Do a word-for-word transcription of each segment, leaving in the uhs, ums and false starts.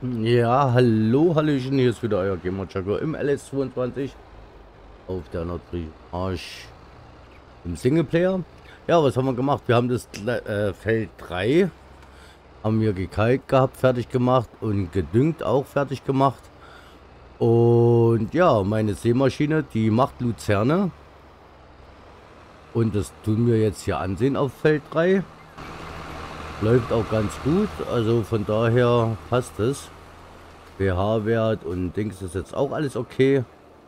Ja, hallo, Hallöchen, hier ist wieder euer Gamer Jagger im L S zweiundzwanzig auf der Nordfriesischen Marsch im Singleplayer. Ja, was haben wir gemacht? Wir haben das äh, Feld drei, haben wir gekalkt gehabt, fertig gemacht und gedüngt auch fertig gemacht. Und ja, meine Sämaschine, die macht Luzerne. Und das tun wir jetzt hier ansehen auf Feld drei. Läuft auch ganz gut, also von daher passt es. pH-Wert und Dings ist jetzt auch alles okay.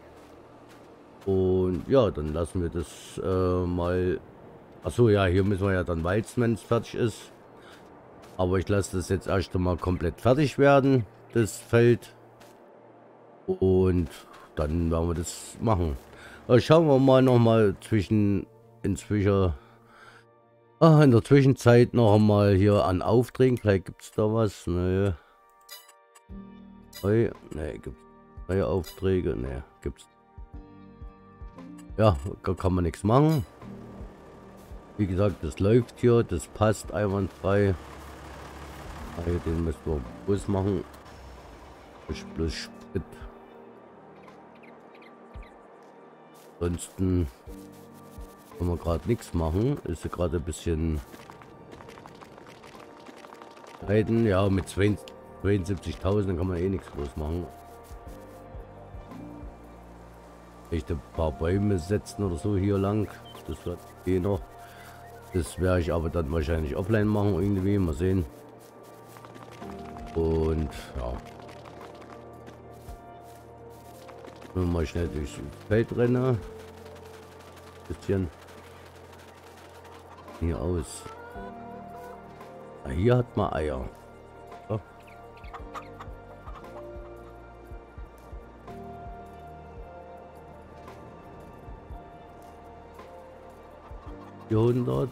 Und ja, dann lassen wir das äh, mal. Achso, ja, hier müssen wir ja dann walzen, wenn es fertig ist. Aber ich lasse das jetzt erst einmal komplett fertig werden, das Feld. Und dann werden wir das machen. Aber schauen wir mal noch mal zwischen inzwischen ah, in der Zwischenzeit noch mal hier an Aufträgen. Vielleicht gibt es da was. Nö. Nee, nee, gibt es neue Aufträge? Nee, gibt's. Ja, da kann man nichts machen. Wie gesagt, das läuft hier, das passt einwandfrei. Also den müssen wir groß machen. Ich bloß Sprit. Ansonsten kann man gerade nichts machen. Ist ja gerade ein bisschen leiden. Ja, mit zweiundsiebzigtausend kann man eh nichts groß machen. Echt ein paar Bäume setzen oder so hier lang. Das wird eh noch. Das werde ich aber dann wahrscheinlich offline machen irgendwie. Mal sehen. Und ja. Mal schnell durchs Feld rennen. Bisschen hier aus. Ah, hier hat man Eier. So. vierhundert.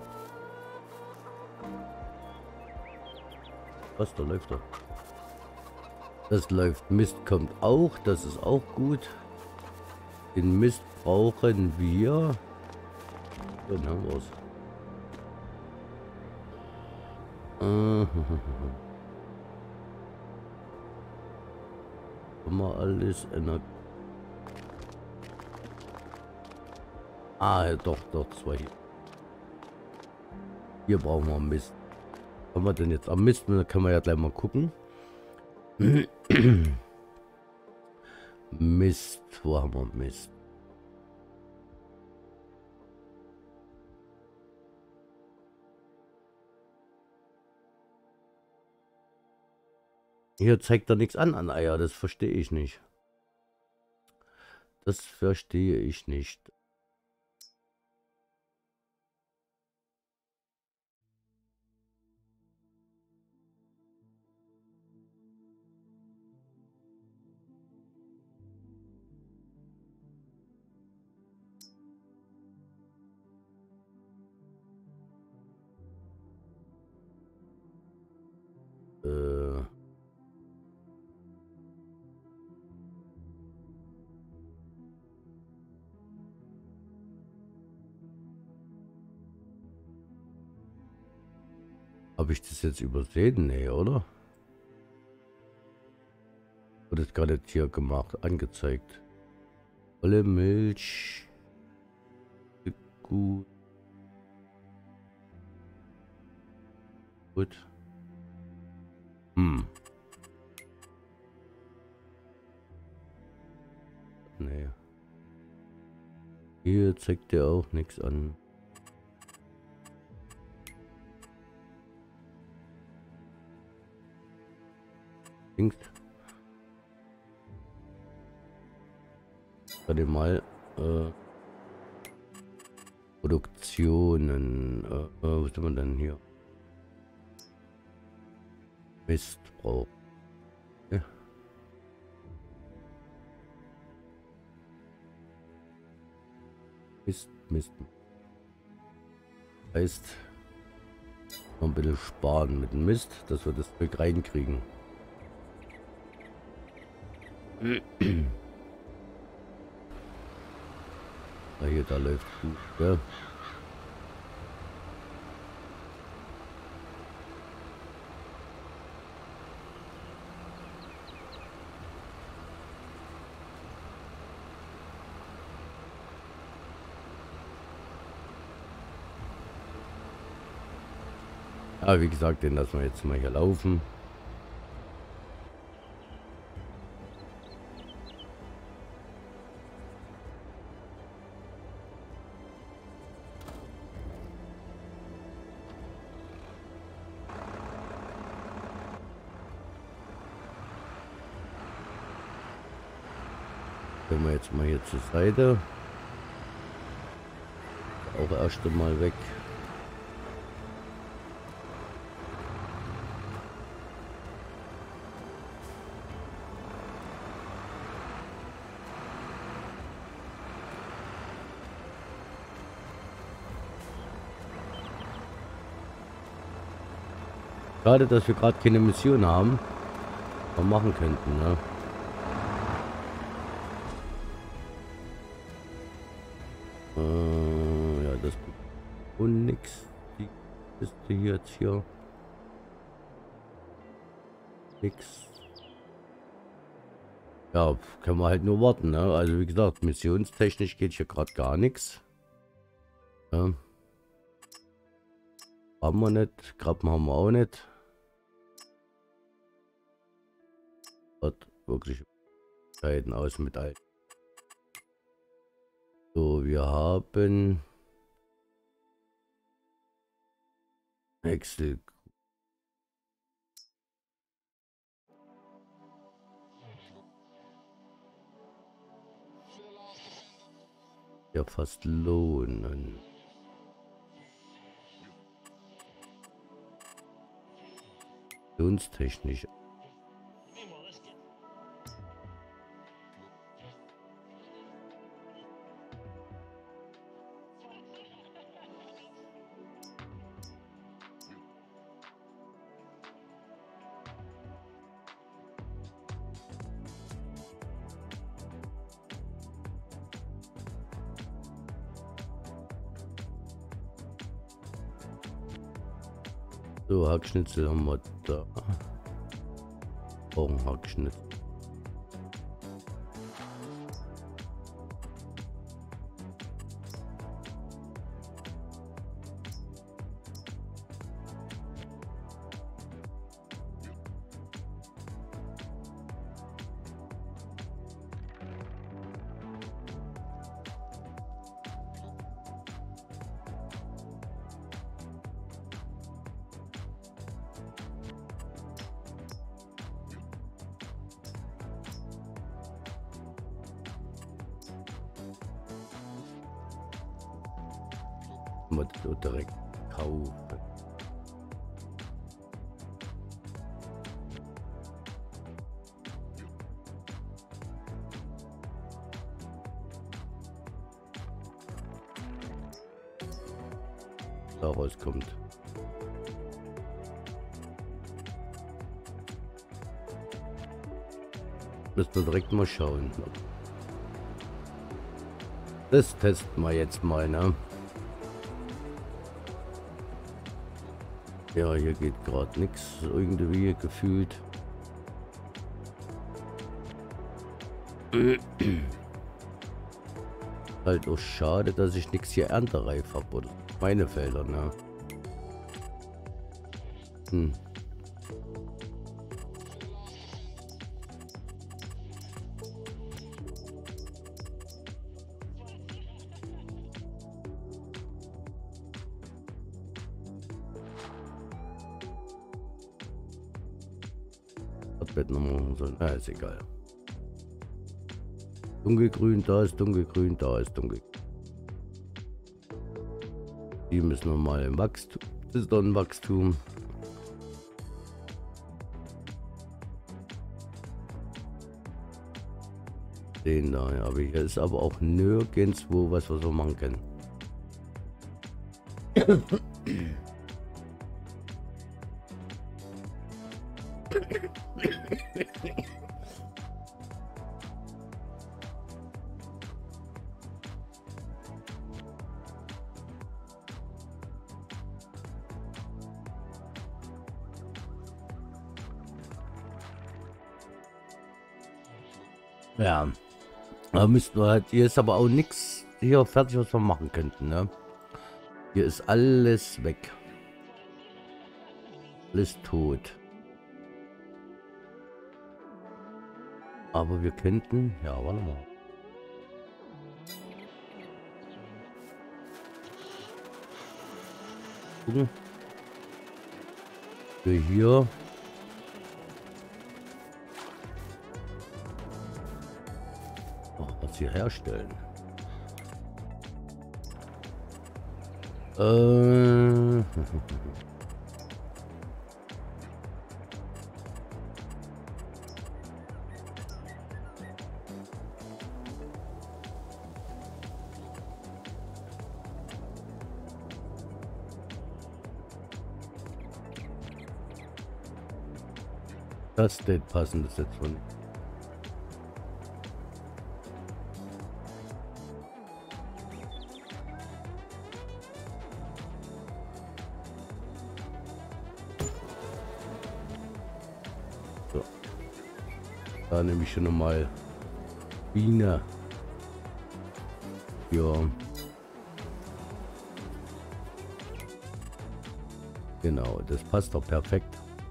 Was, da läuft er. Das läuft. Mist kommt auch. Das ist auch gut. Den Mist brauchen wir. Dann haben wir es. Haben wir alles in der... Ah, ja, doch, doch, zwei. Hier brauchen wir Mist. Haben wir denn jetzt am Mist? Da können wir ja gleich mal gucken. Mist, wo haben wir Mist? Hier zeigt er nichts an an Eier, das verstehe ich nicht. Das verstehe ich nicht. Äh... Habe ich das jetzt übersehen? Nee, oder? Wurde das gerade hier gemacht, angezeigt. Volle Milch. Gut. Gut. Hm. Nee. Hier zeigt der auch nichts an. Dings. Warte mal. Äh, Produktionen. Äh, äh, was sind wir denn hier? Mist braucht. Ja. Mist, Mist. Heißt, noch ein bisschen sparen mit dem Mist, dass wir das Zeug reinkriegen. Ah, hier, da läuft gut, ja. Aber wie gesagt, den lassen wir jetzt mal hier laufen. Gehen wir jetzt mal hier zur Seite. Auch erst einmal weg. Schade, dass wir gerade keine Mission haben, was wir machen könnten, ne? Äh, ja, das und nix. Die ist hier jetzt hier. Nix. Ja, können wir halt nur warten, ne? Also wie gesagt, missionstechnisch geht hier gerade gar nichts. Ja. Haben wir nicht, Krabben haben wir auch nicht. Hat wirklich Scheiden aus mit all. So, wir haben Excel. Ja, fast lohnen. Missionstechnisch. So, Hackschnitzel haben wir da. Auch ein Hackschnitzel. Wir das direkt kaufen. Daraus kommt. Müssen wir direkt mal schauen. Das testen wir jetzt mal, ne? Ja, hier geht gerade nichts irgendwie gefühlt. Halt auch schade, dass ich nichts hier erntereif habe oder meine Felder, ne? Hm. Wird noch machen sollen. Ah, ist egal. Dunkelgrün, da ist dunkelgrün, da ist dunkel. Die müssen normal im Wachstum. Das ist doch ein Wachstum. Den da, ja, aber hier ist aber auch nirgendwo was, was wir machen können. Ja, da müssten wir halt, hier ist aber auch nichts hier fertig, was wir machen könnten, ne? Hier ist alles weg. Alles tot. Aber wir könnten... Ja, warte mal. Gucken. Wir hier... Oh, was hier herstellen. Äh... Das steht passendes jetzt von. So. Da nehme ich schon mal Biene. Ja. Genau, das passt doch perfekt.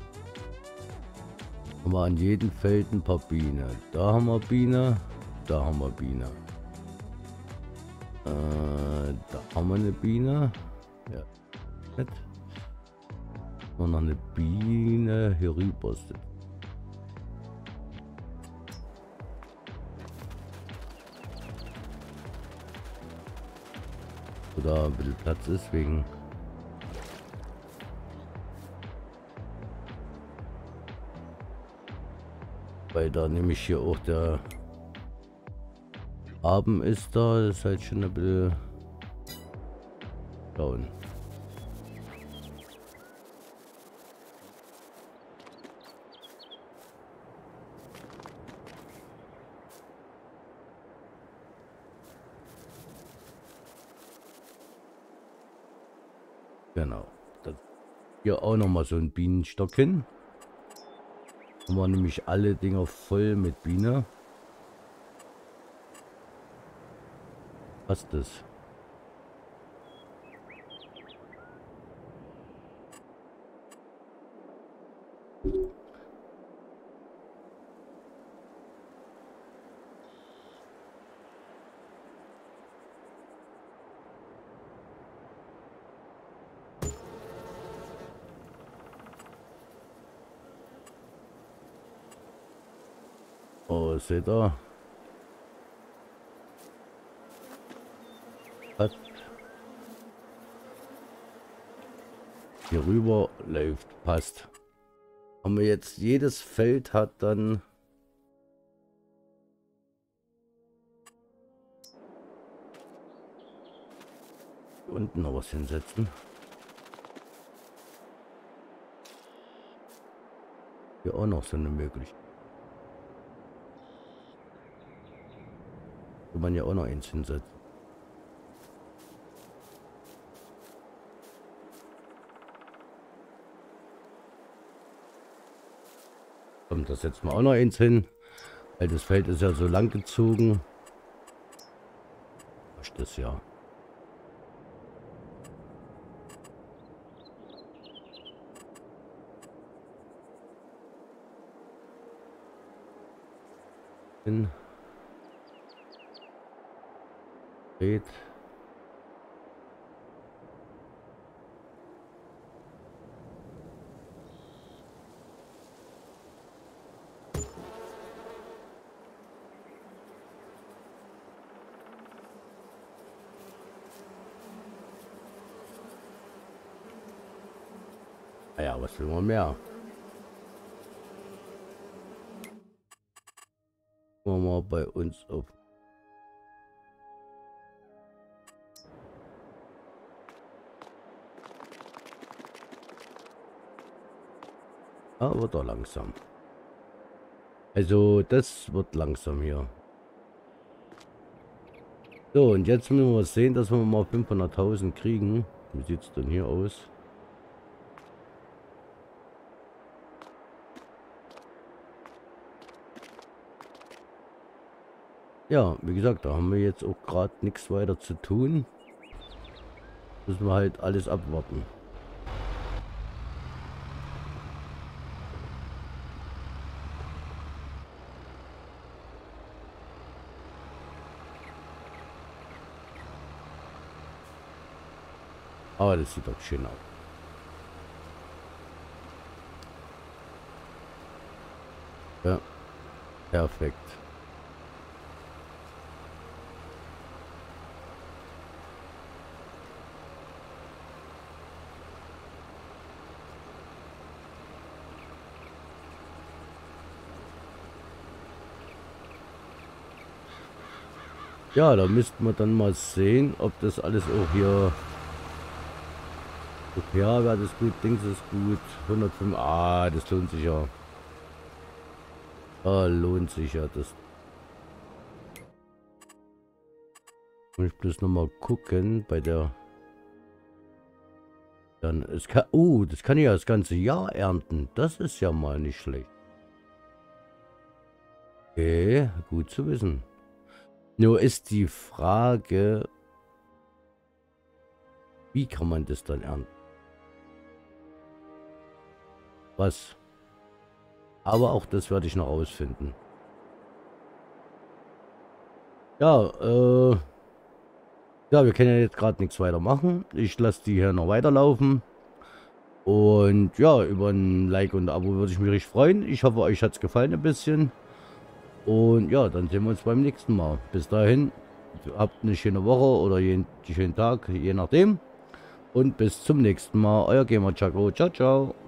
Haben wir an jedem Feld ein paar Bienen. Da haben wir Biene, da haben wir Biene. Äh, da haben wir eine Biene. Ja. Nett. Und noch eine Biene hier rüber. Da ein bisschen Platz ist wegen. Weil da nämlich hier auch der Abend ist da, das ist halt schon ein bisschen schauen. Genau. Das hier auch noch mal so ein Bienenstock hin. Haben wir nämlich alle Dinger voll mit Biene. Passt das? Oh, seht ihr? Hat hier rüber läuft, passt. Haben wir jetzt jedes Feld hat dann unten noch was hinsetzen. Hier auch noch so eine Möglichkeit. Kann man ja auch noch eins hinsetzen. Kommt das jetzt mal auch noch eins hin, weil das Feld ist ja so lang gezogen. Was ist das ja? Hin. Geht. Ja, was will man mehr? Gucken wir mal bei uns auf. Ah, wird doch langsam. Also das wird langsam hier. So, und jetzt müssen wir sehen, dass wir mal fünfhunderttausend kriegen. Wie sieht es denn hier aus? Ja, wie gesagt, da haben wir jetzt auch gerade nichts weiter zu tun. Müssen wir halt alles abwarten. Aber das sieht doch schön aus. Ja, perfekt. Ja, da müssten wir dann mal sehen, ob das alles auch hier... Ja, Wert ist gut, Dings ist gut. hundertfünf. Ah, das lohnt sich ja. Ah, lohnt sich ja. Das muss ich bloß noch mal gucken bei der... Dann, es kann... Oh, das kann ich ja das ganze Jahr ernten. Das ist ja mal nicht schlecht. Okay, gut zu wissen. Nur ist die Frage, wie kann man das dann ernten? Was? Aber auch das werde ich noch rausfinden. Ja, äh... Ja, wir können ja jetzt gerade nichts weiter machen. Ich lasse die hier noch weiterlaufen. Und ja, über ein Like und ein Abo würde ich mich richtig freuen. Ich hoffe, euch hat es gefallen ein bisschen. Und ja, dann sehen wir uns beim nächsten Mal. Bis dahin, habt eine schöne Woche oder jeden schönen Tag, je nachdem. Und bis zum nächsten Mal. Euer Gamer Chaco. Ciao, ciao.